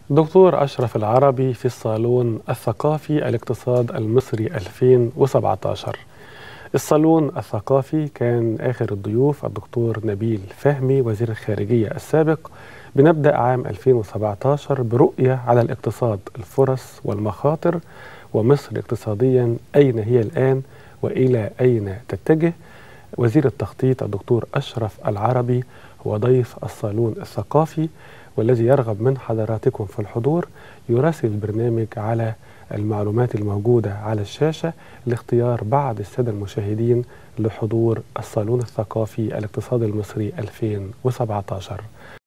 دكتور أشرف العربي في الصالون الثقافي الاقتصاد المصري 2017. الصالون الثقافي كان آخر الضيوف الدكتور نبيل فهمي وزير الخارجية السابق. بنبدأ عام 2017 برؤية على الاقتصاد، الفرص والمخاطر، ومصر اقتصاديا أين هي الآن وإلى أين تتجه. وزير التخطيط الدكتور أشرف العربي هو ضيف الصالون الثقافي، والذي يرغب من حضراتكم في الحضور يراسل البرنامج على المعلومات الموجودة على الشاشة لاختيار بعض السادة المشاهدين لحضور الصالون الثقافي الاقتصادي المصري 2017.